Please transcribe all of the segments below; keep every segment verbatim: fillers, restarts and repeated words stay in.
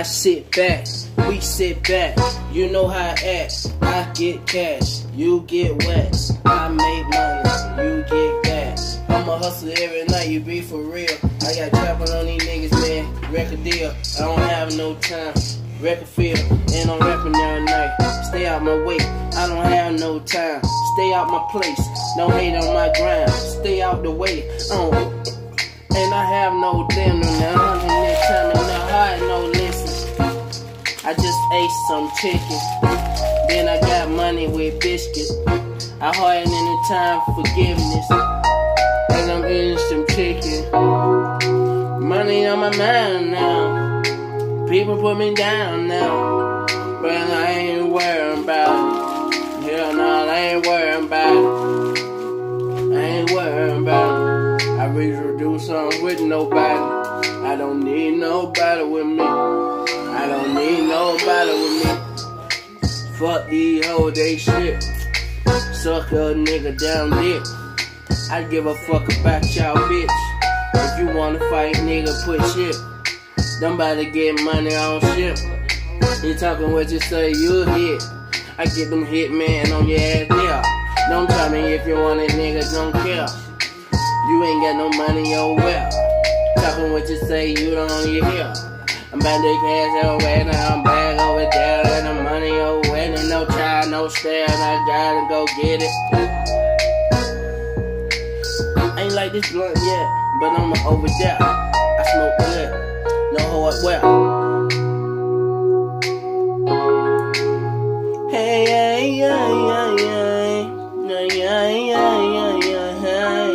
I sit back, we sit back. You know how I act. I get cash, you get wax. I make money, you get gas. I'ma hustle every night, you be for real. I got trapping on these niggas, man. Record deal, I don't have no time. Record feel, and I'm rapping every night. Stay out my way, I don't have no time. Stay out my place, don't hate on my grind. Stay out the way, oh. And I have no damn no now. Next time in the heart, no listen. I just ate some chicken. Then I got money with biscuits. I hard in the time forgiveness. And I'm eating some chicken. Money on my mind now. People put me down now. But I ain't worried about it. Hell no, I ain't worried about it. I ain't worried about it. I rather do something with nobody. I don't need nobody with me. I don't need nobody with me. Fuck these hoes, they shit. Suck a nigga down dick. I give a fuck about y'all bitch. If you wanna fight, nigga, put shit. Somebody get money on shit. You talking what you say, you hit. I get them hit man on your ass there. Don't tell me if you want it, niggas don't care. You ain't got no money or wealth. Talking what you say, you don't on your hill. I'm about to cash over now, I'm back over there. And the money over and no child, no stare. And I gotta go get it. Ain't like this blunt yet, but I'm over there. I smoke good, know how it well. Hey, hey, yeah, yeah, yeah, yeah, yeah, yeah, yeah, yeah.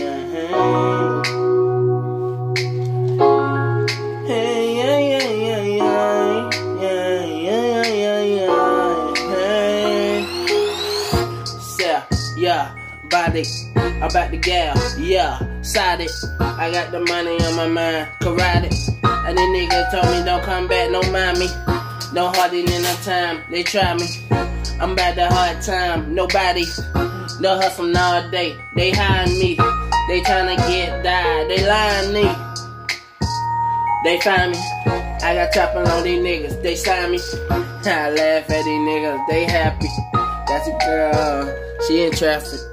Yeah, body, about the gal, yeah, side it. I got the money on my mind, karate. And the niggas told me don't come back, no mind me. No hardin' in no time, they try me. I'm about the hard time, nobody. No hustle all day, they hide me. They tryna get died, they lying me. They find me, I got chopping on these niggas, they sign me. I laugh at these niggas, they happy. That's a girl, she in traffic.